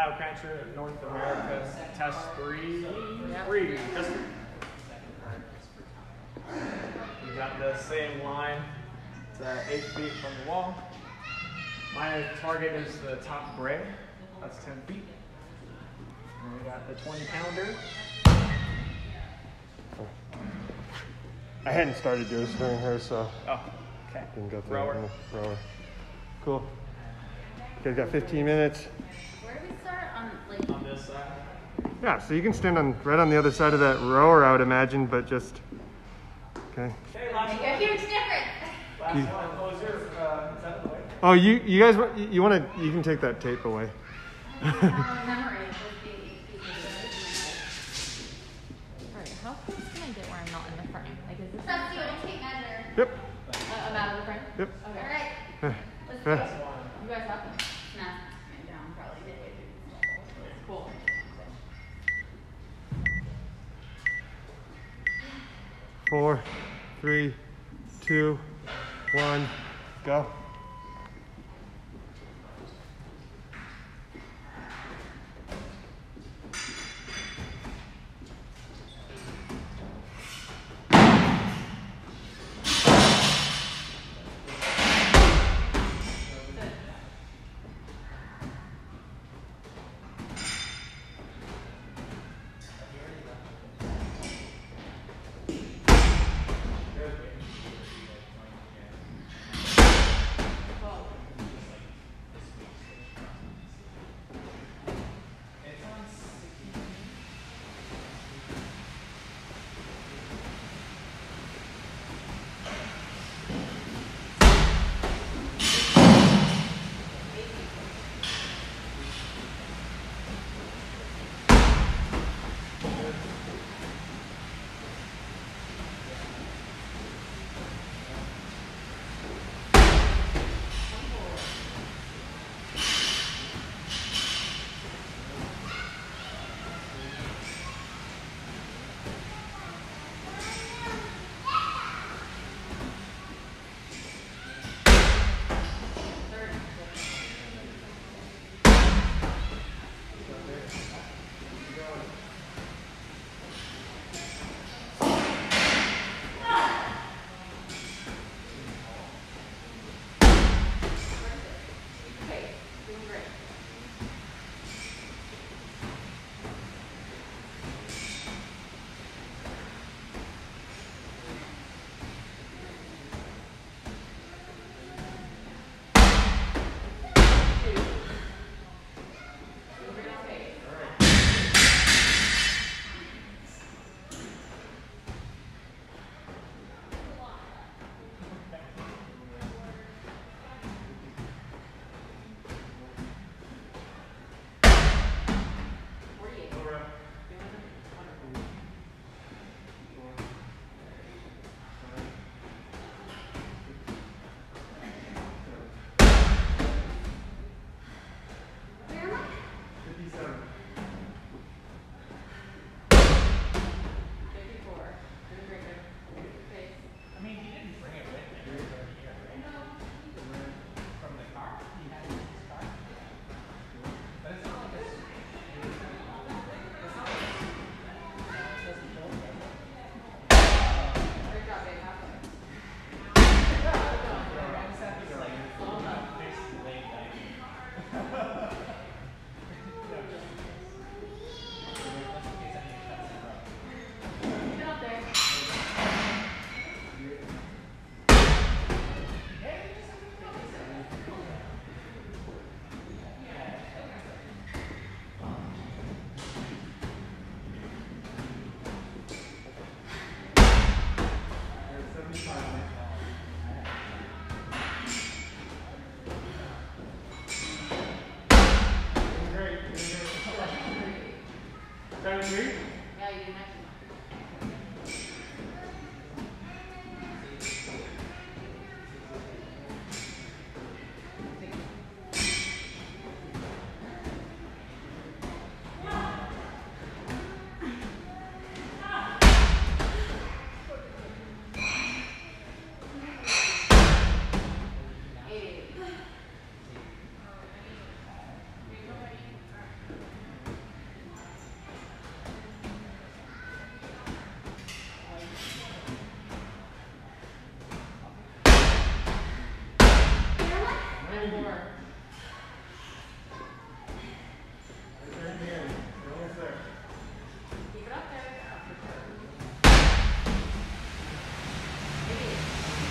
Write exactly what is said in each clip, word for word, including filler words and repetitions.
Cruncher North America test three. Yep. Three. Test three. We got the same line. It's uh, eight feet from the wall. My target is the top gray. That's ten feet. And we got the twenty pounder. I hadn't started yours during her, so Oh, okay. didn't go through Rower. it. Rower. Cool. Okay, we've got fifteen minutes. Where do we start? On like On this side. Yeah, so you can stand on right on the other side of that rower, I would imagine, but just okay. Okay, last make a one. huge difference. Last You- one. Oh, is your, uh, is that the way? Oh, you you guys want- you want to you can take that tape away. Memory. Alright, how close can I get where I'm not in the frame? Like, is this Trust you in a tape measure. Yep. uh, I'm out of the frame? Yep. Okay. Alright. Yeah. Let's do Yeah. it. You guys have them? Nah. I'm down probably midway through. Cool. Four, three, two, one, go. Four. Keep it up there. Maybe.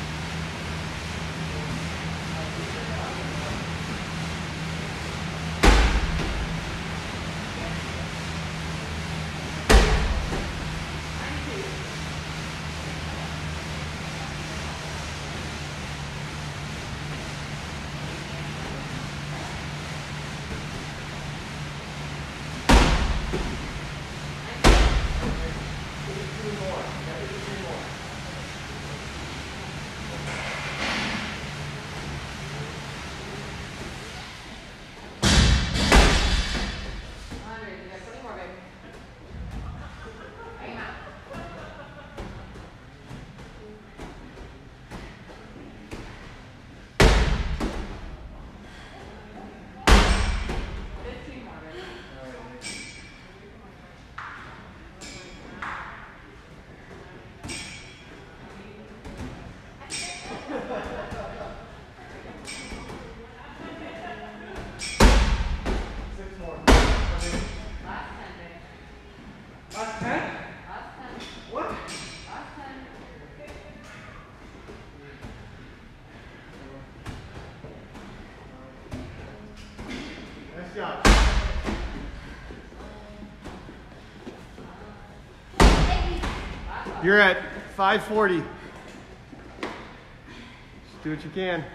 You're at five forty. Just do what you can.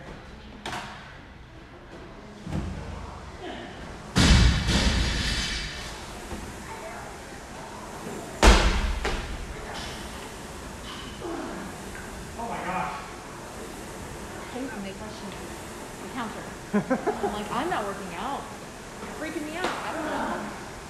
Oh my gosh. Please, when they question the counter. I'm like, I'm not working out. You're freaking me out. I don't know.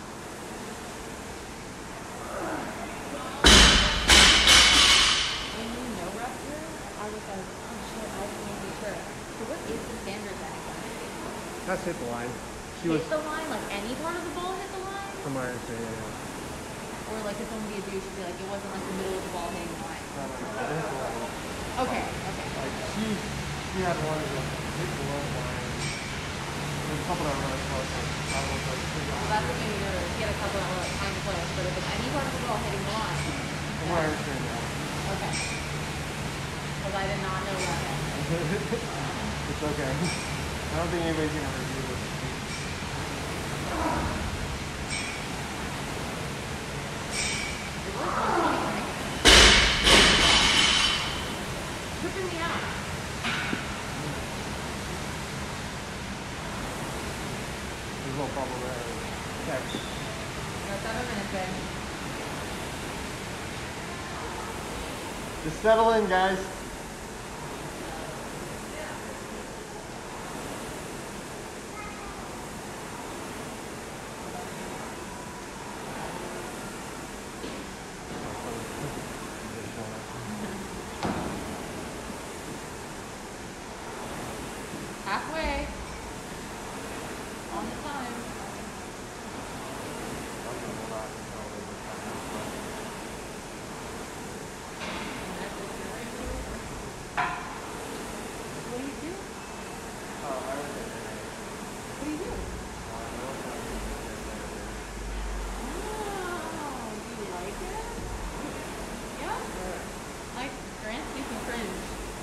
When you know rep here, I was like, oh shit, I just need to be sure. So what is the standard then exactly? That's hit the line. She Hit was, the line, like any part of the ball hit the line? from my understanding, yeah. Or like if someone be a douche, be like, it wasn't like the middle of the ball hitting the line. Not like that. It hit the line. Okay, okay. Like she, she had one that hit the low line. There's a couple that were really close. Like, I was like, Well, that's what made me nervous. He had a couple that were like kind of close, but if it's any part of the ball hitting the line. from my understanding, yeah. Okay. Because I did not know that. It's okay. I don't think anybody's gonna review this. It was one twenty, right? Tripping me out. There's no problem there. Okay. We got seven minutes in. Just settle in, guys. Halfway. On the time. What do you do? What do you do? Oh, do you like it? Yeah? Like, Grant's making cringe.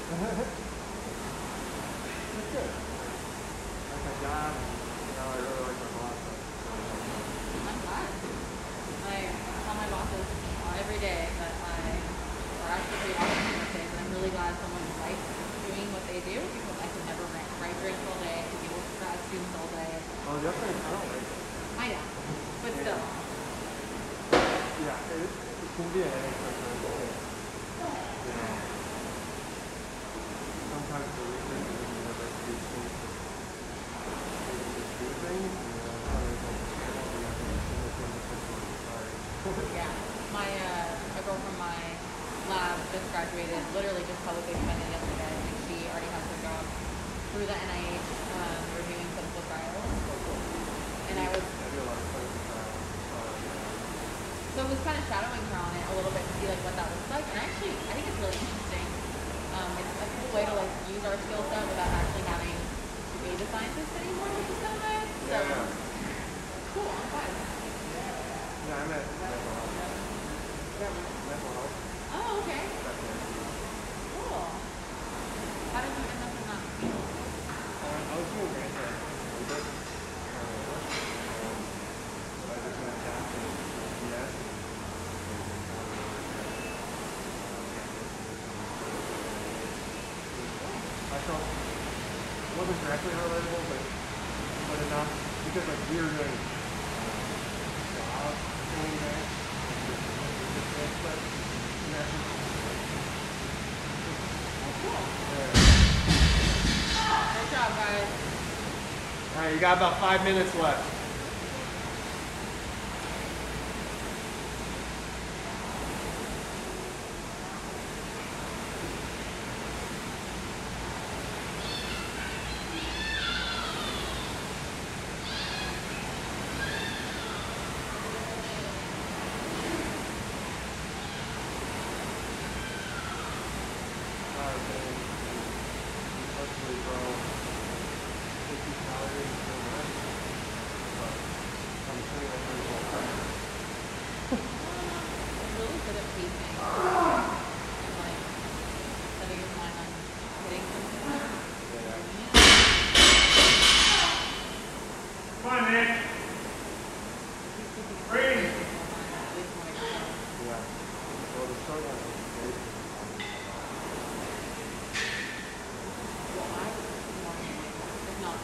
That's good. Like my job, you know, I really like my boss. I'm glad. Like, I tell my bosses uh, every day that I, or actually pretty often I say that I'm really glad someone likes doing what they do because I could never write, write drinks all day, I could deal with grad students all day. Oh, definitely, I don't like it. I know, but still. Yeah, it, it can be a headache sometimes. You know, sometimes the research is never do things. Just do things. You know, others like Yeah, my uh, a girl from my lab just graduated, literally just publicly expanded yesterday, and she already has her job through the N I H um, reviewing clinical trials. And I was, I do a lot of clinical trials. so it was kind of shadowing her on it a little bit to see like what that looks like. And actually, I think it's really interesting. Um, it's a cool way to like use our skill set without actually having to be the data scientist anymore, which is kind of nice. So, Yeah, yeah. cool, I'm glad. Yeah, I'm at mental health. Mental health. Oh, okay. That's it. Cool. How did you end up in that field? Uh, I was doing grant work. We did. Uh, but I just went down to U S. I felt it wasn't directly relatable, but but enough because like we were doing uh, job training there. But Oh, cool. yeah. Great job, guys. All right, you got about five minutes left. I'm really good at pacing. And like setting your mind on hitting something. Come on, Nick. Breathe. Yeah. Well, the struggle is Well, I if not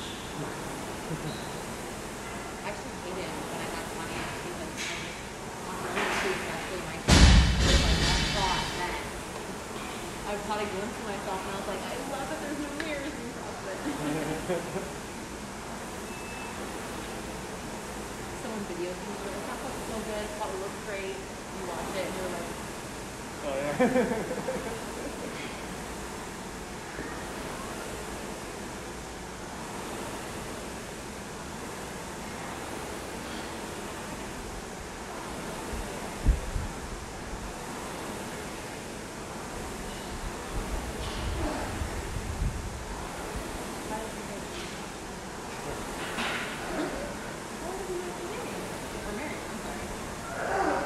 I actually hate it when I have money because I'm really too exactly myself. It's like that thought that I caught a glimpse of myself and I was like, I love that there's no mirrors in CrossFit. Someone videos me, they're like, that looks so good, probably looks great. You watch it and you're like, oh yeah. how did you get How did you get married? Or married, I'm sorry.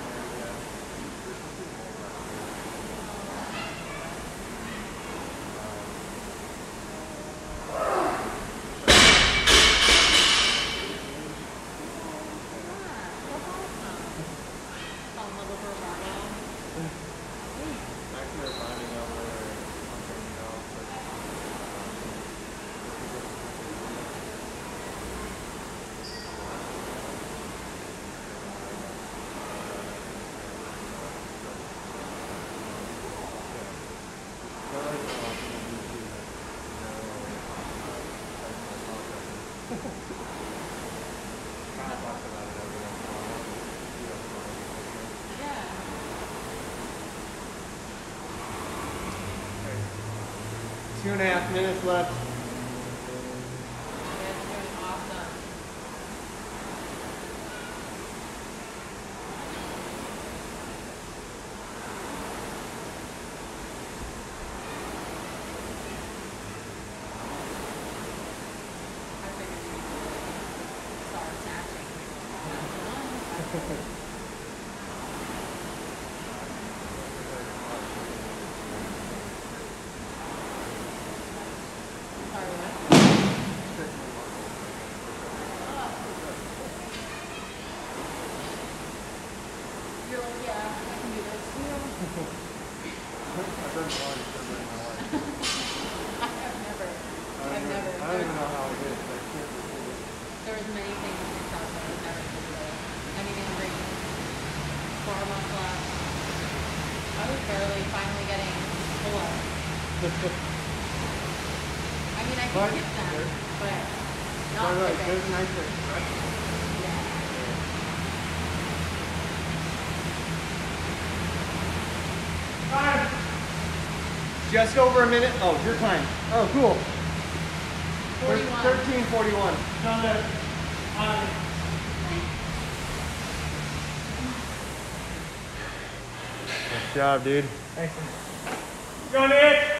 Actually, we're finding out where something else. Two and a half minutes left. You're like, yeah, I can do this. I've done one, I've done my life. I have never. I I've don't never. even- I don't even know how it is, but I can't believe it. There was many things in CrossFit I was never able to do. Anything breaking, bar muscle up. I was barely finally getting pull up. I mean, I can But hit them, there- but By not the way, like there's a nice expression. yeah. Time. Just over a minute. Oh, your time. Oh, cool. forty-one. thirteen forty-one. Done it. Time. Nice job, dude. Thanks. Go, Nick.